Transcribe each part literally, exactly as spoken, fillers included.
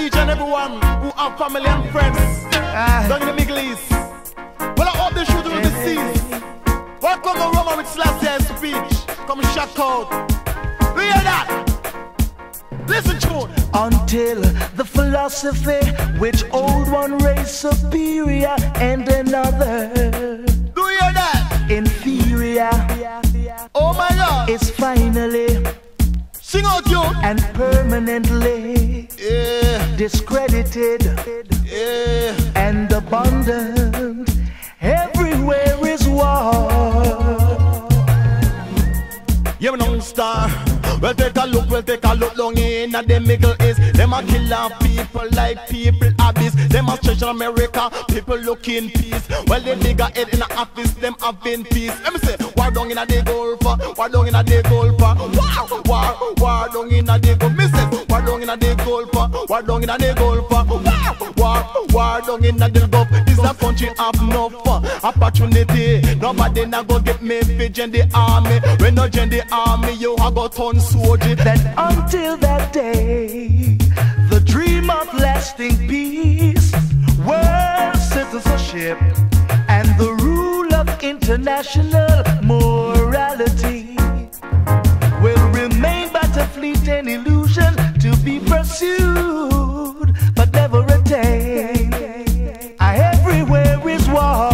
each and everyone who have family and friends uh, down in the Middle East. Well, I hope they shoot through the seas. Welcome to Roma with Selassie speech. Come shock out. Do you hear that? Listen to it. Until the philosophy which old one raised superior and another, do you hear that? Inferior. Oh my God. Is finally sing out you and permanently yeah. discredited yeah. and abundant. Everywhere is war. Yeah, man, don't star. Well, take a look, well, take a look long in at the Middle East. Them a kill off people like people abyss. Them a stretch in America, people looking peace. Well, they dig a head in the office, them having peace. Let me say, war down in a the Gulf, war down in a the Gulf. War, war, war down in a the Gulf. Me say, war down in a the Gulf, war down in a the Gulf. War, war, war down in a the Gulf. This a country have no opportunity. Nobody na go get me fi join the army. When no join the army, you a go turn soldier. That until that day, the dream of lasting peace, world citizenship, and the rule of international morality will remain but a fleeting illusion to be pursued but never attained. Everywhere is war.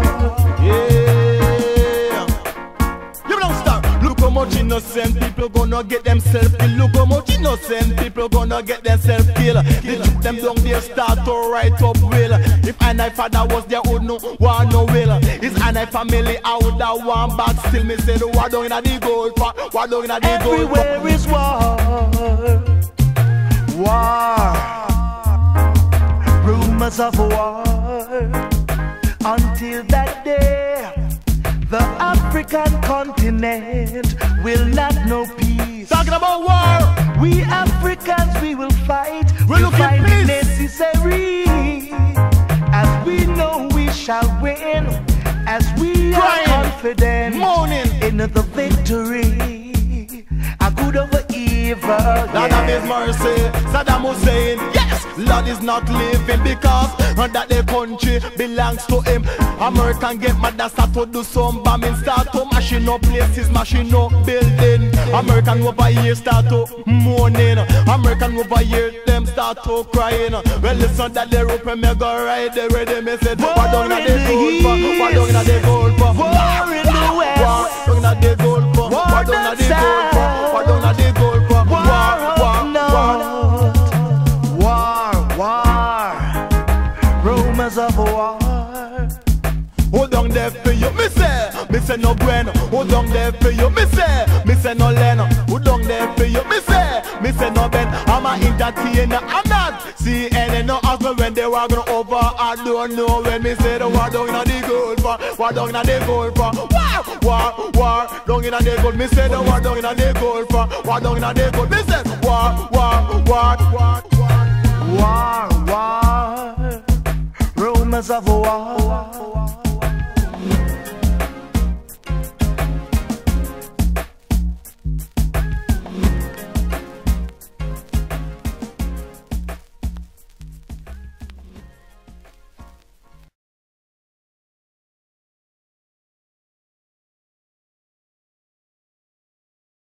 Much innocent people gonna get themselves killed. Look how much innocent people gonna get themselves killed. They took them down there, start to write up will. If I and my father was there, would no want no will. It's and my family, I would have one back. Still me say the war down in the gold, war down in the gold. Everywhere is war, war, rumors of war. Until that day, the African continent will not know peace. Talking about war, we Africans, we will fight. We're we'll find peace. it necessary, as we know we shall win, as we Crying, are confident moaning in the victory, a good over evil. Lord of His mercy, Saddam Hussein, yes, Lord is not living because that the country belongs to him. American get mad and start to do some bombing, start to mashing up places, mashing up building. American over here start to moaning. American over here them start to crying. Well, listen that the rope and me go right there ready. Me said, war down in the Gulf, war down in the Gulf, war in the west, war down in the Gulf, war down in the Gulf, war down in the Gulf, war, war, war, war, rumors of war. Hold on there for you, me say, me say no bueno. Hold on there for you, me say, me say no leno. Hold on there for you, me say, me say no ben. I'm a entertainer, I'm not C N N no hustle when they were gonna over. I don't know when me say the war down in the gold, war down in the gold, war, war, war down in the gold. Me say the war down in the gold, war down in the gold. Me say war, war, war, war, war, war, rumors of war.